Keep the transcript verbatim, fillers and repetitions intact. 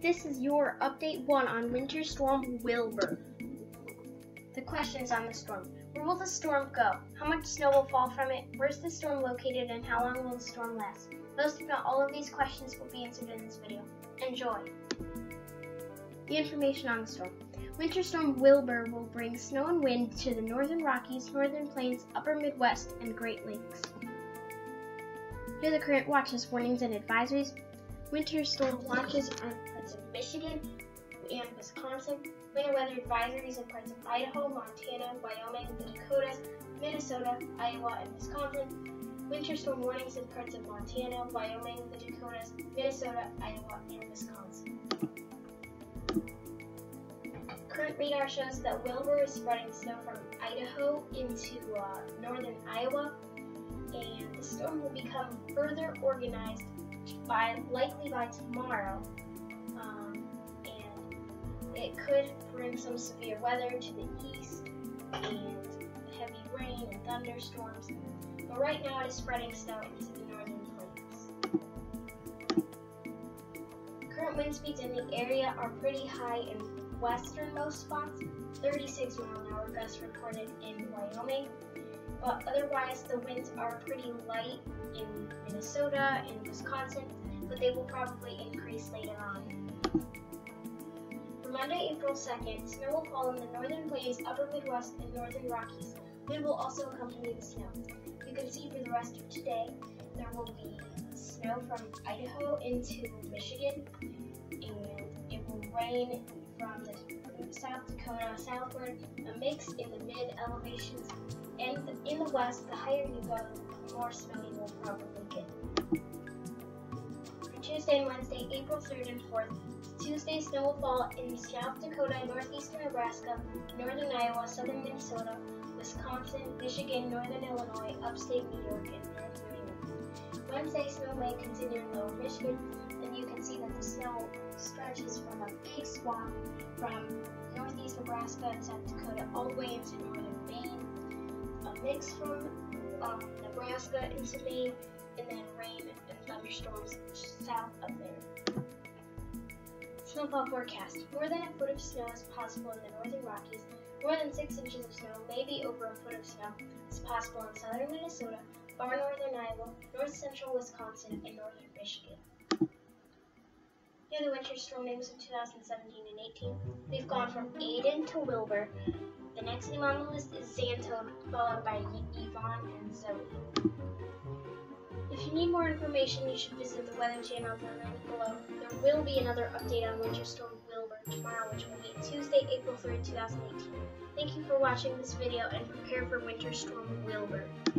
This is your update one on Winter Storm Wilbur. The questions on the storm. Where will the storm go? How much snow will fall from it? Where's the storm located and how long will the storm last? Most if not all of these questions will be answered in this video. Enjoy! The information on the storm. Winter Storm Wilbur will bring snow and wind to the northern Rockies, northern plains, upper Midwest, and Great Lakes. Here are the current watches, warnings, and advisories. Winter storm watches on parts of Michigan and Wisconsin. Winter weather advisories in parts of Idaho, Montana, Wyoming, the Dakotas, Minnesota, Iowa, and Wisconsin. Winter storm warnings in parts of Montana, Wyoming, the Dakotas, Minnesota, Iowa, and Wisconsin. Current radar shows that Wilbur is spreading snow from Idaho into uh, northern Iowa, and the storm will become further organized by likely by tomorrow, um, and it could bring some severe weather to the east and heavy rain and thunderstorms. But right now it is spreading snow into the northern plains. Current wind speeds in the area are pretty high in westernmost spots, thirty-six mile an hour gusts reported in Wyoming, but otherwise the winds are pretty light in Minnesota and Wisconsin, but they will probably increase later on. For Monday, April second, snow will fall in the northern plains, upper Midwest, and northern Rockies. Wind will also accompany the snow. You can see for the rest of today, there will be snow from Idaho into Michigan, and it will rain from the South Dakota southward, a mix in the mid-elevations, and in the west, the higher you go, the more snow you will probably get. For Tuesday and Wednesday, April third and fourth, Tuesday snow will fall in South Dakota, northeastern Nebraska, northern Iowa, southern Minnesota, Wisconsin, Michigan, northern Illinois, upstate New York, and north New England. Wednesday, snow may continue in lower Michigan, and you can see that the snow stretches from a big swath from northeast Nebraska and South Dakota all the way into northern Maine, a mix from um, Nebraska into Maine, and then rain and thunderstorms south of there. Snowfall forecast. More than a foot of snow is possible in the northern Rockies. More than six inches of snow, maybe over a foot of snow, is possible in southern Minnesota, far northern Iowa, north central Wisconsin, and northern Michigan. Here are the winter storm names of two thousand seventeen and eighteen. We've gone from Aiden to Wilbur. The next name on the list is Xantone, followed by Yvonne and Zoe. If you need more information, you should visit the Weather Channel linked below. There will be another update on Winter Storm Wilbur tomorrow, which will be Tuesday, April third, two thousand eighteen. Thank you for watching this video and prepare for Winter Storm Wilbur.